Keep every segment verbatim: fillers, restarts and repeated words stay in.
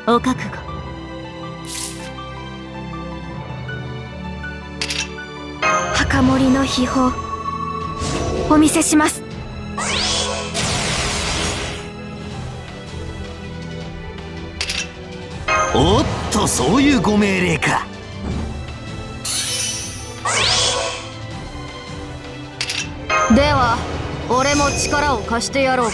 お覚悟。墓守の秘宝お見せします。 おっと、そういうご命令か。 では俺も力を貸してやろうか。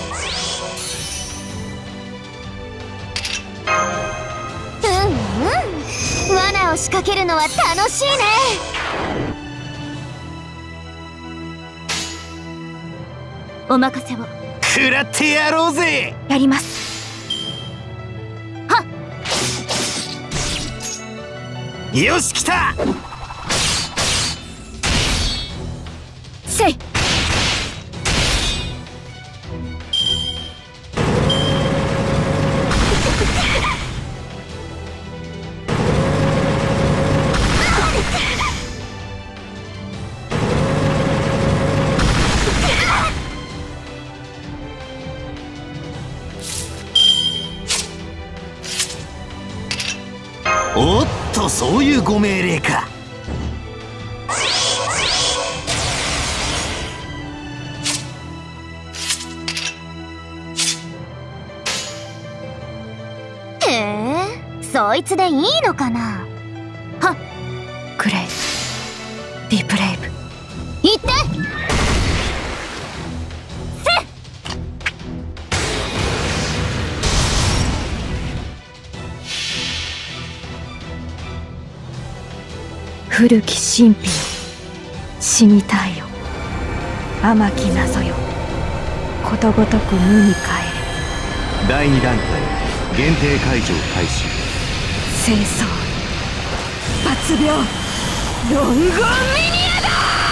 うんうん、罠を仕掛けるのは楽しいね。 お任せを。 食らってやろうぜ。 やります。はっ、よし来た。 せい。 おっと、そういうご命令か。 へえ、そいつでいいのかな。 はっ、クレイビーブレイブ。 行って古き神秘よ、死にたいよ。甘き謎よ、ことごとく無に帰れ。 だいに段階限定解除開始。 清掃抜病ロンゴンミニアだ。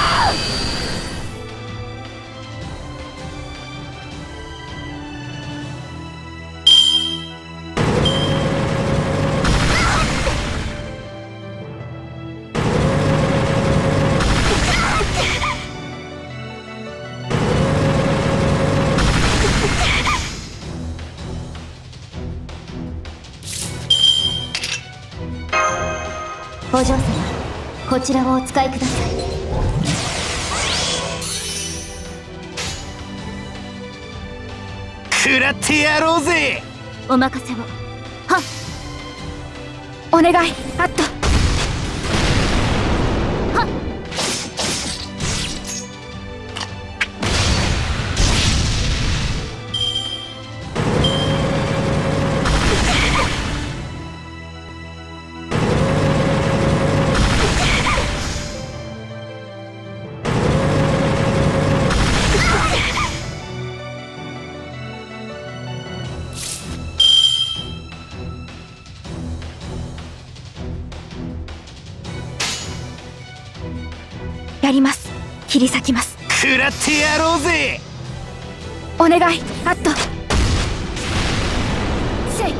お嬢様、こちらをお使いください。 食らってやろうぜ。 お任せを。はっ、お願い。あっと。はっ、やります。切り裂きます。 食らってやろうぜ。 お願い。あっと。せ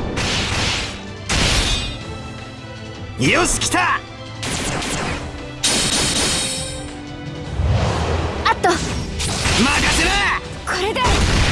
い。 よし来た。 あっと。 任せな。 これで。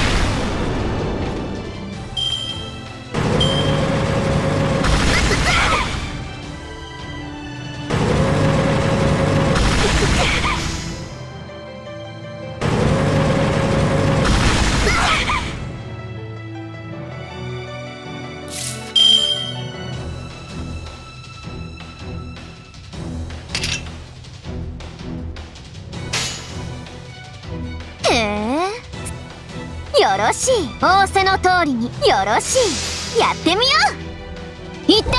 よろしい。仰せの通りによろしい。やってみよう。行って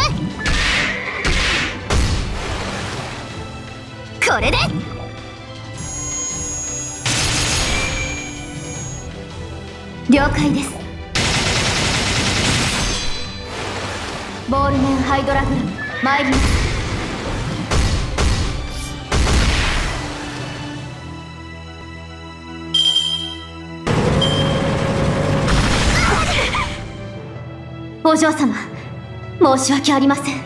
これで。了解です。ボールメンハイドラグラム参ります。お嬢様、申し訳ありません。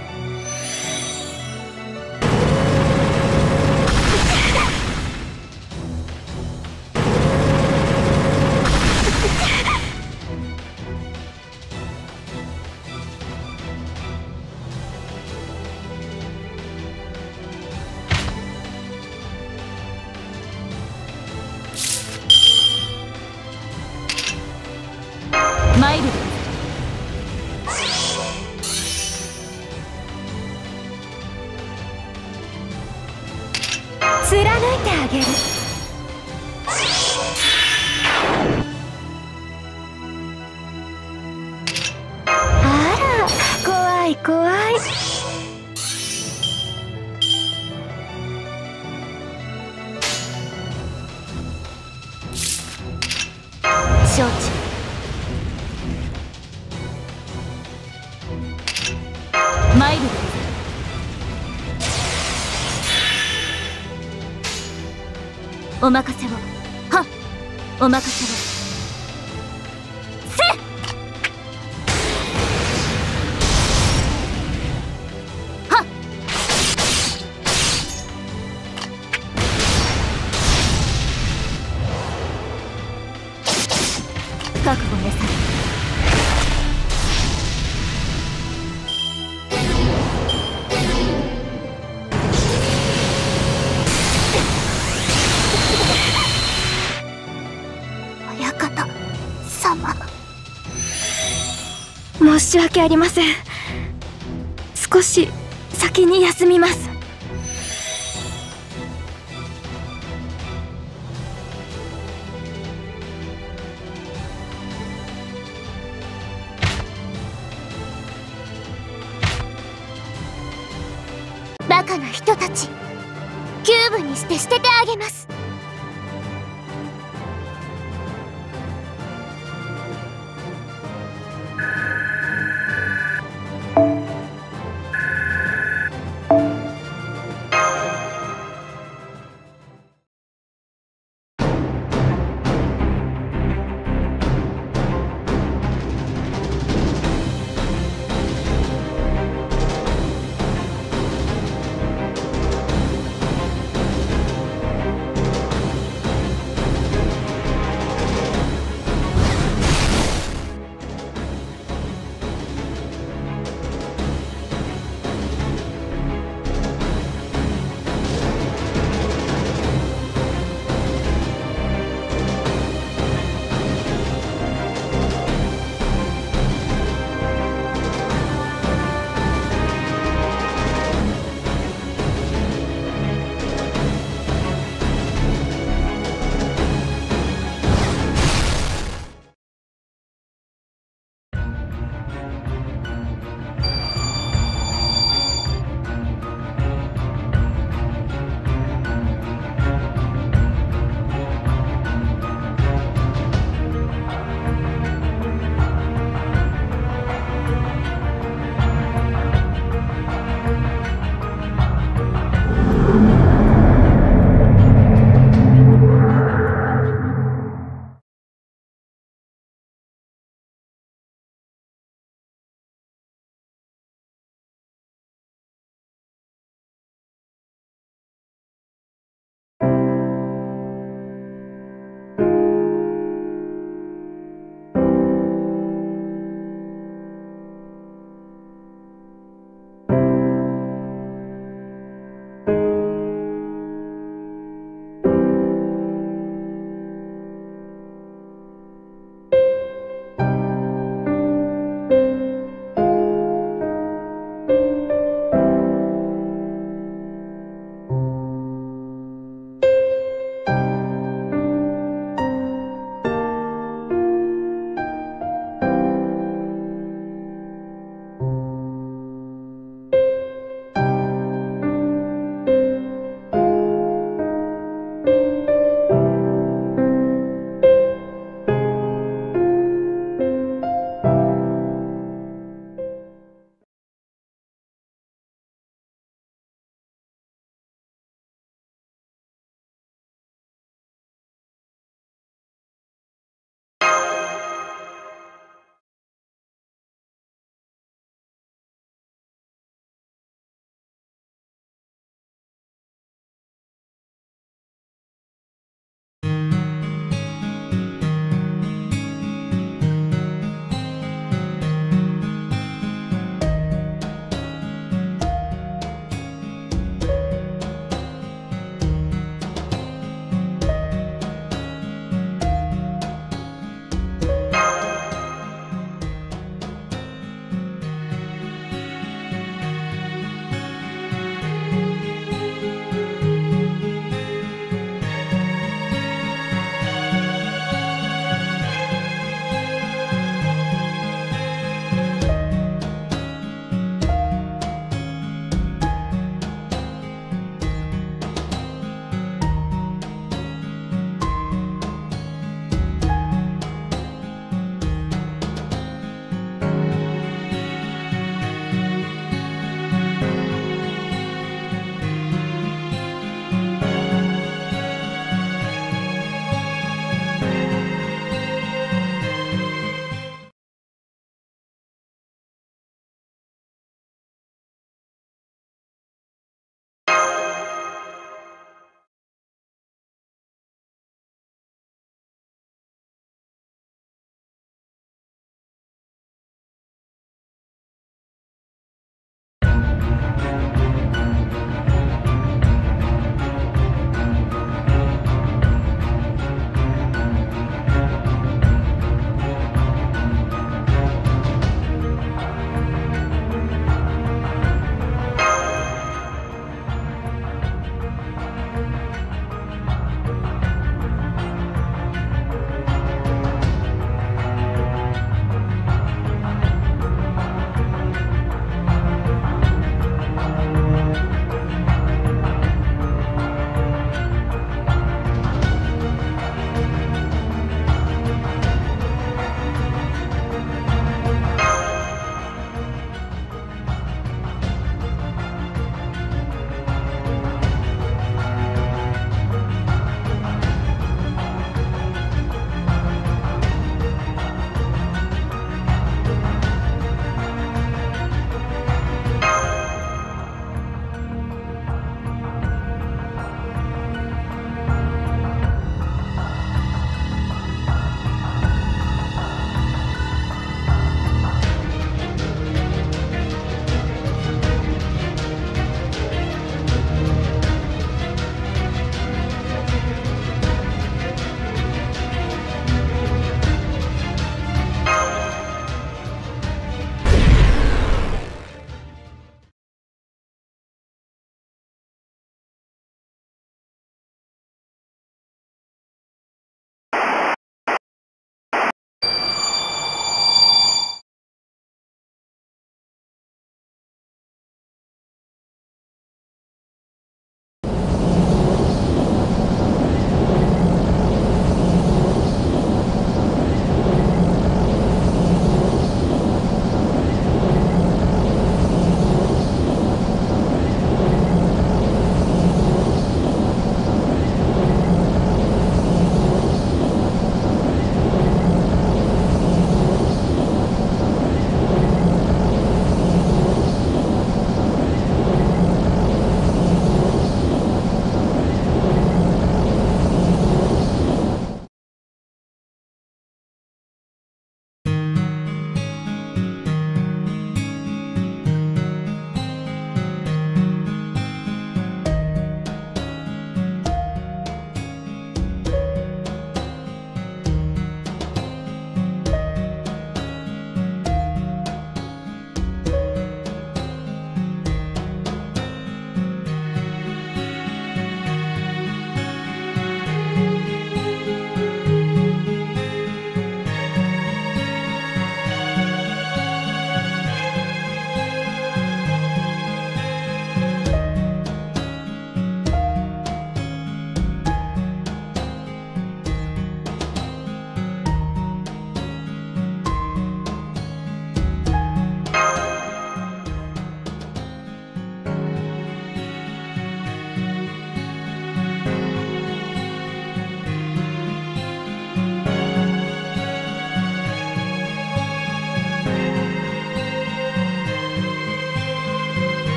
いてあげる。あら、怖い怖い。承知。参る。お任せを。はっ、お任せを。せっ。はっ。覚悟なさい。申し訳ありません。少し先に休みます。 バカな人たち、キューブにして捨ててあげます。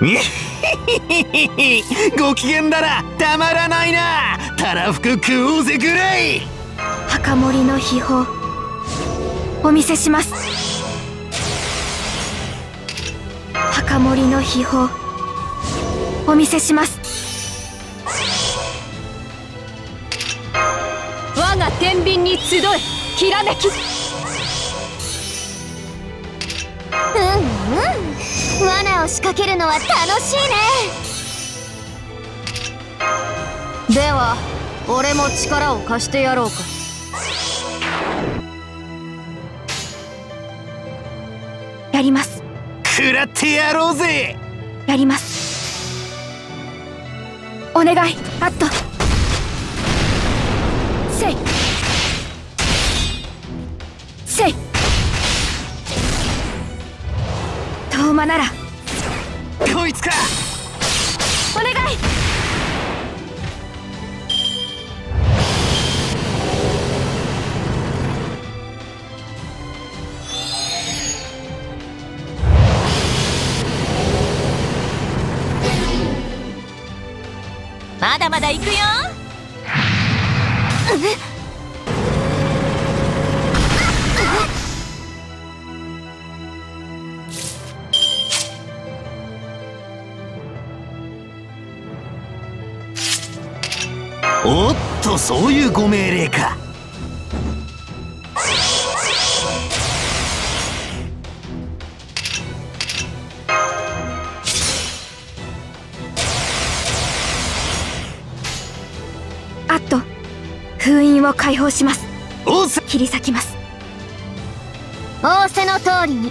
ご機嫌だな。たまらないな。たらふく食おうぜグレイ。 墓守の秘宝お見せします。墓守の秘宝お見せします。我が天秤に集えきらめき。 うんうん、罠を仕掛けるのは楽しいね。では俺も力を貸してやろうか。 やります。 食らってやろうぜ。 やります。お願い。あっとせいせい。遠間ならこいつか。 お願い。 まだまだ行くよ。 おっと、そういうご命令か。 あっと封印を解放します。 おさ切り裂きます。 仰せの通りに。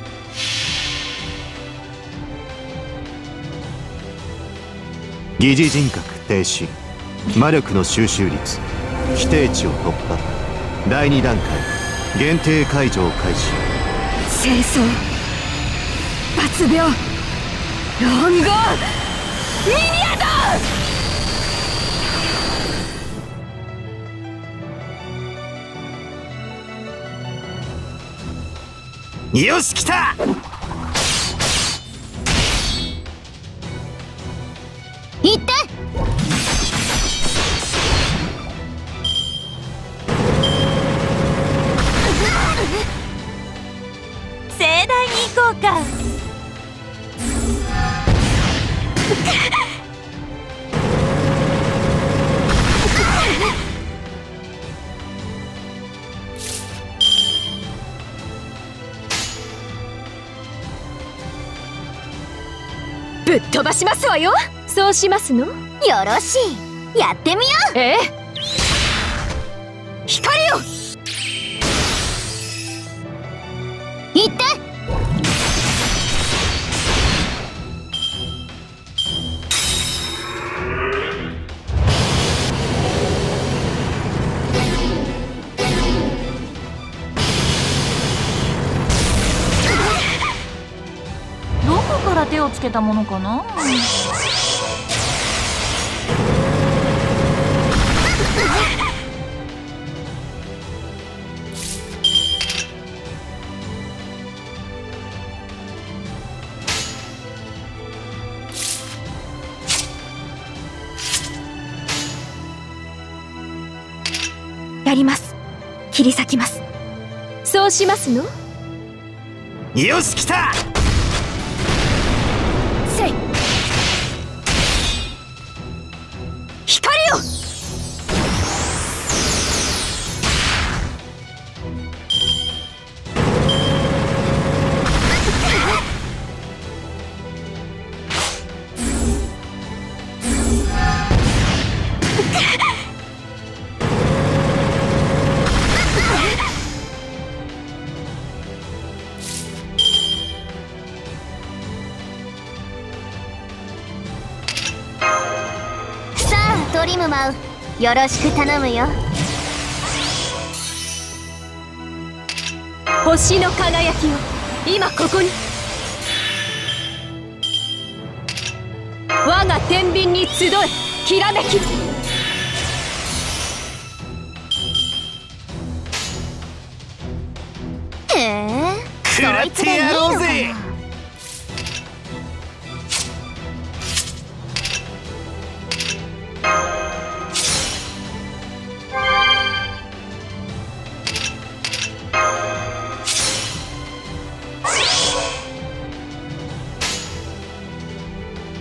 疑似人格停止、魔力の収集率規定値を突破。だいに段階限定解除を開始。 清掃抜病ロンゴミニアド。 よし来た。 行って。盛大に行こうか。 ぶっ飛ばしますわよ。そうしますの。 よろしい、やってみよう。 ええ。光よ。 行って。 どこから手をつけたものかな。 やります。切り裂きます。そうしますの。 よし来た。 せい光よ。 トリムマウ、よろしく頼むよ。 星の輝きを今ここに。我が天秤に集えきらめき。 へえ、 食らってやろうぜ。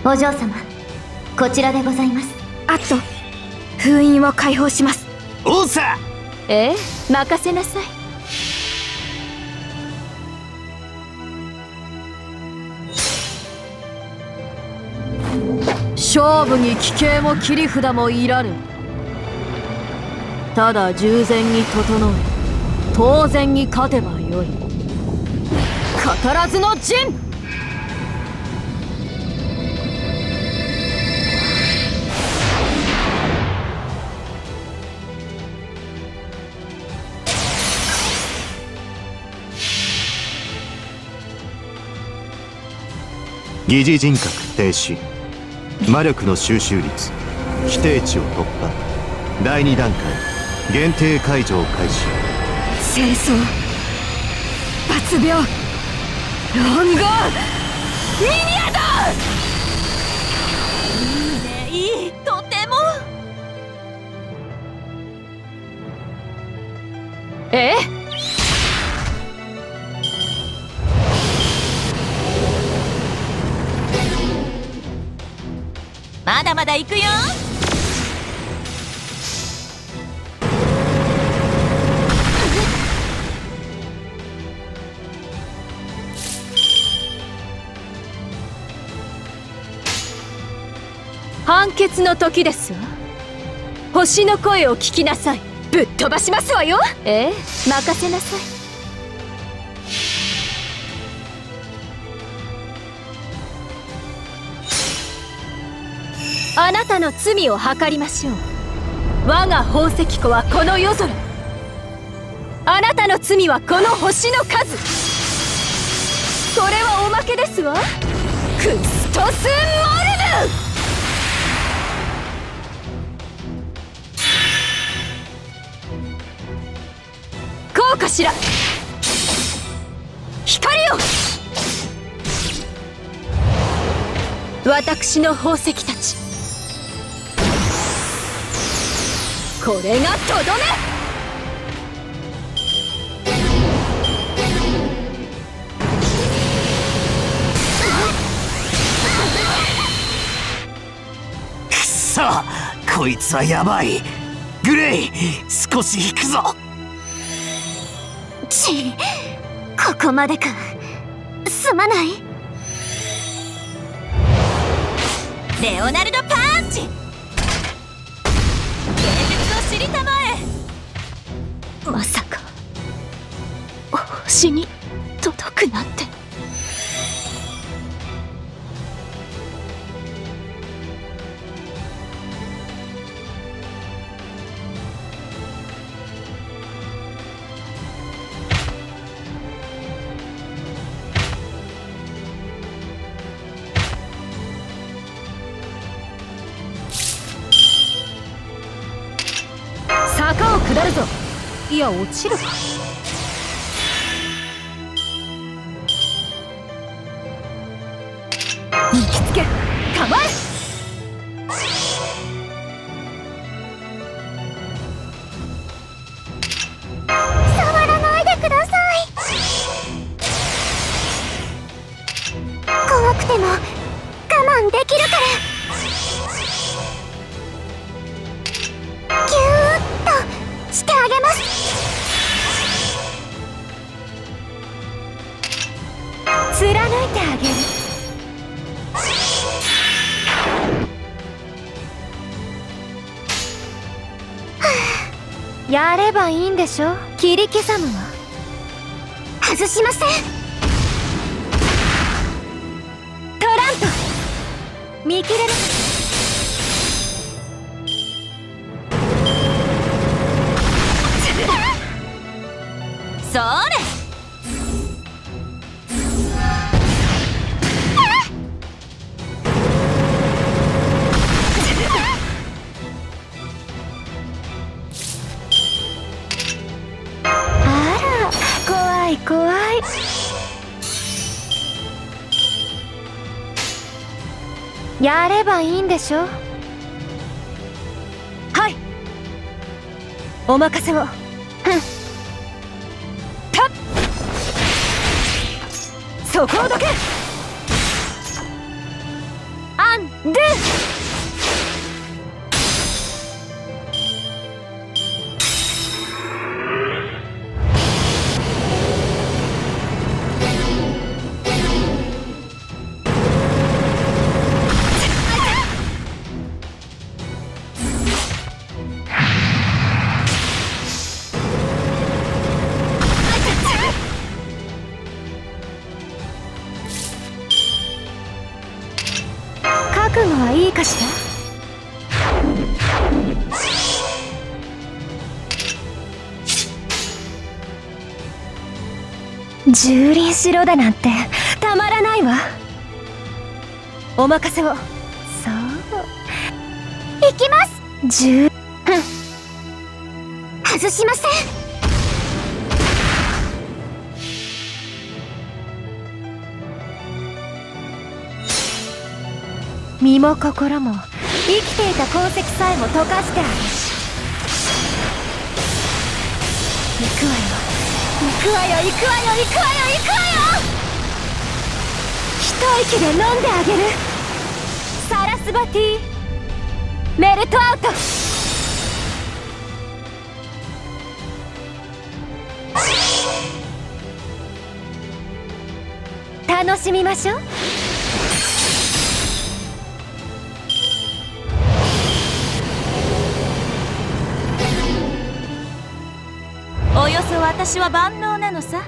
お嬢様、こちらでございます。 あと封印を解放します。 おうさ。 ええ、任せなさい。 勝負に奇形も切り札もいらぬ。ただ従前に整え、当然に勝てばよい。語らずの陣。 疑似人格停止、魔力の収集率規定値を突破。だいに段階限定解除を開始。 清掃、抜病、ロンゴ、ミニアド。 いいね、いい、とても。 えまだまだ行くよ。 判決の時ですわ。星の声を聞きなさい。ぶっ飛ばしますわよ。ええ、任せなさい。あなたの罪を計りましょう。我が宝石庫はこの夜空。あなたの罪はこの星の数。これはおまけですわ。クストスモルヌ。こうかしら。光よ、私の宝石たち。これがとどめ。 くそ、こいつはやばい。グレイ、少し引くぞ。 ち、ここまでか。すまない。 レオナルドパンチ。現実を知りたまえ。 まさか星に届くなんて。坂を下るぞ。いや、落ちるか。引きつけ、構え。 触らないでください。怖くても我慢できるから。ギューッとしてあげます。貫いてあげる。やればいいんでしょ。切り刻むわ。外しません。トラント見切れる。 それ。 怖い怖い。やればいいんでしょ。 はい、お任せを。うん、たっ、そこをどけ。アンで覚悟はいいかしら。蹂躙しろだなんてたまらないわ。お任せを。そう行きます。 十外しません。 身も心も生きていた痕跡さえも溶かしてある。行くわよ行くわよ行くわよ行くわよ行くわよ。一息で飲んであげる。サラスバティメルトアウト。楽しみましょう。 およそ私は万能なのさ。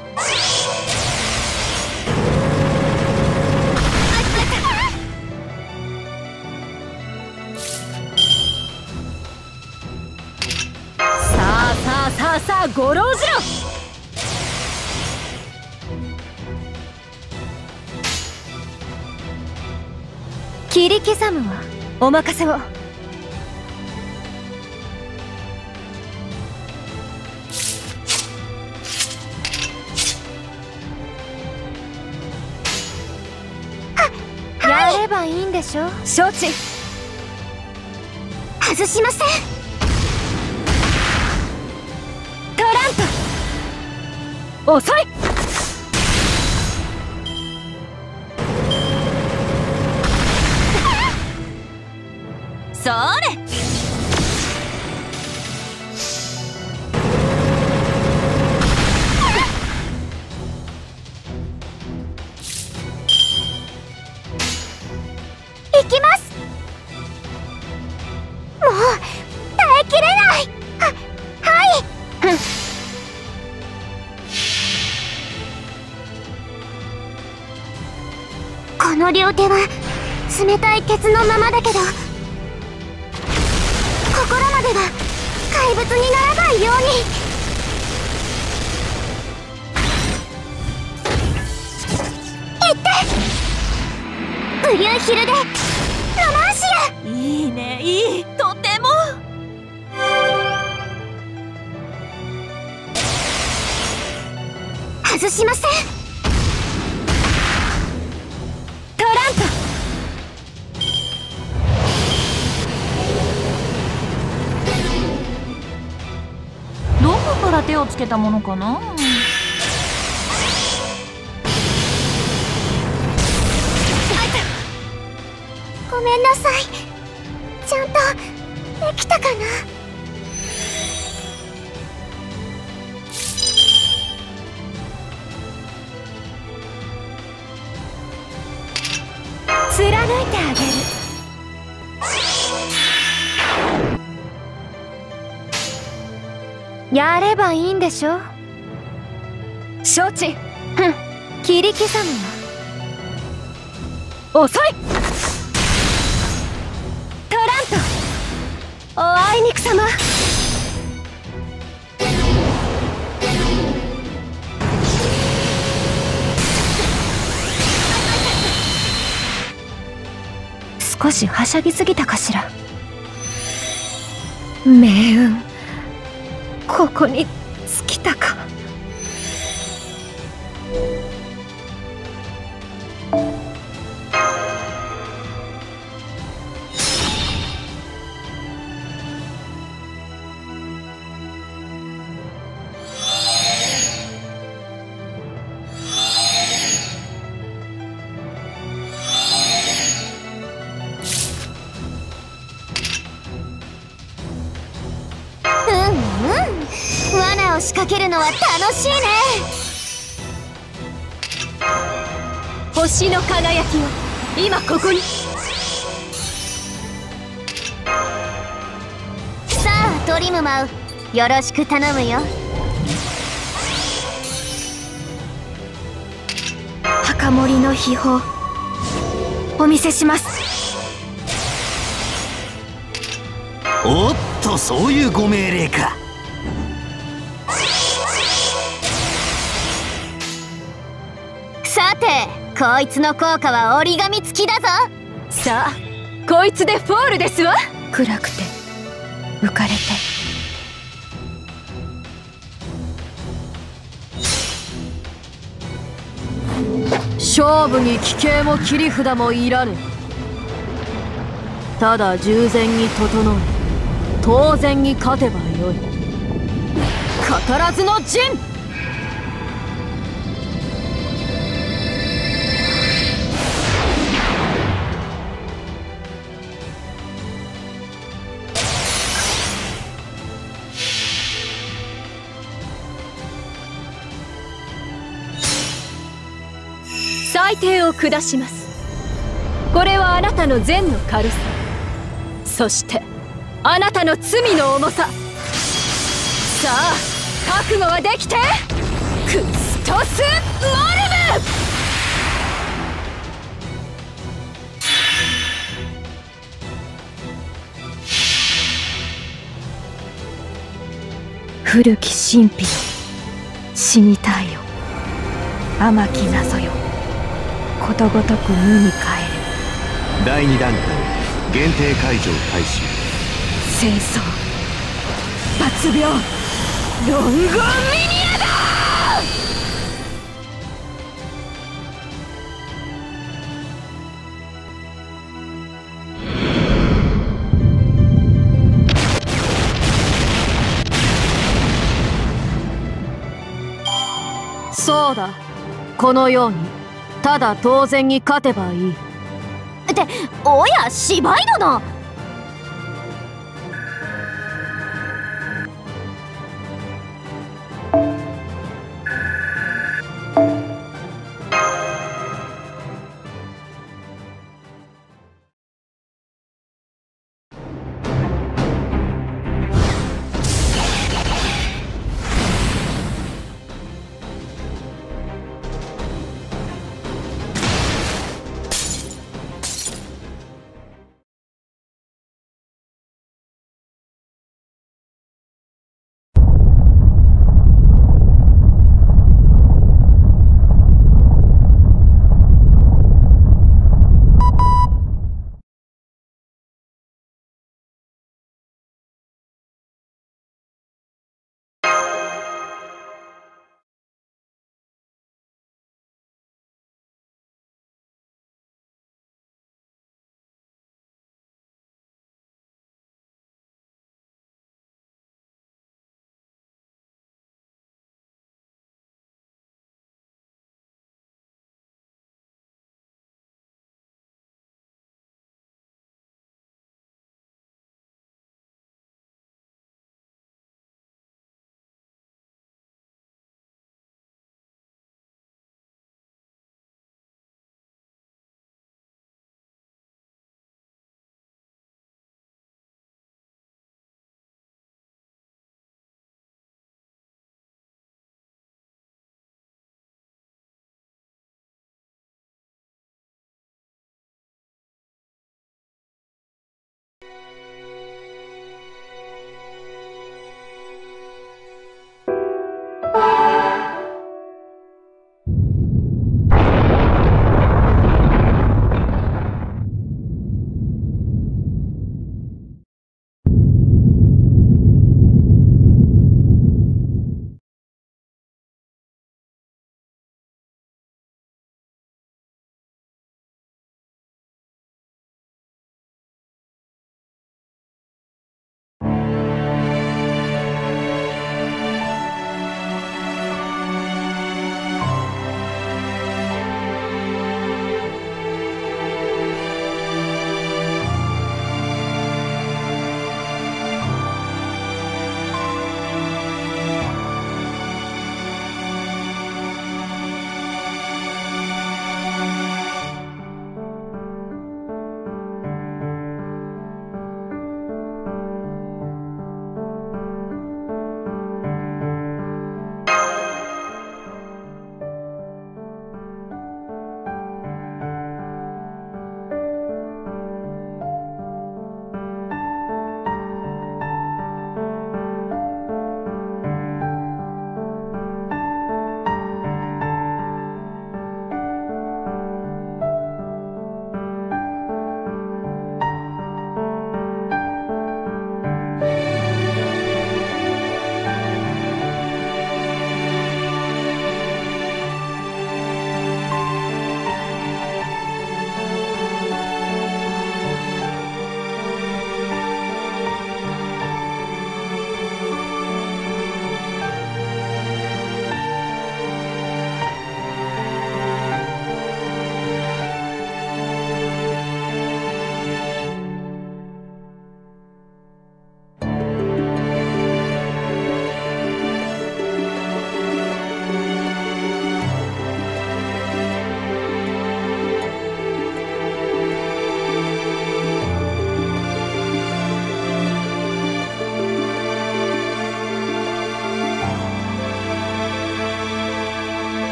さあさあさあさあごろうじろ。切り刻むわ。お任せを。やればいいんでしょ。承知。 外しません。 トランプ遅い。 それ。 行きます。もう耐えきれない。ははいこの両手は冷たい鉄のままだけど、心までは怪物にならないように。いってブリューヒルでロマンシア。 いいねいい、とても。 外しません。 トランプどこから手をつけたものかな。 ごめんなさい。ちゃんとできたかな。 貫いてあげる。やればいいんでしょ。承知。ふん、切り刻むわ。遅い。トランプおあいにくさま。少しはしゃぎすぎたかしら。命運ここに尽きたか。 かけるのは楽しいね。 星の輝きを今ここに。 さあトリムマウ、よろしく頼むよ。 墓守の秘宝お見せします。 おっと、そういうご命令か。 さてこいつの効果は折り紙付きだぞ。 さあこいつでフォールですわ。 暗くて浮かれて勝負に奇形も切り札もいらぬ。ただ従前に整え当然に勝てばよい。語らずの陣。裁定を下します。これはあなたの善の軽さ、そしてあなたの罪の重さ。さあ覚悟はできて。クストス・モルム。 古き神秘よ、死にたいよ。甘き謎よ、ことごとく無に帰れ。 だいに段階限定解除開始。 戦争抜病ロンゴミニアだ。そうだ、このようにただ当然に勝てばいい。 っておや芝居殿。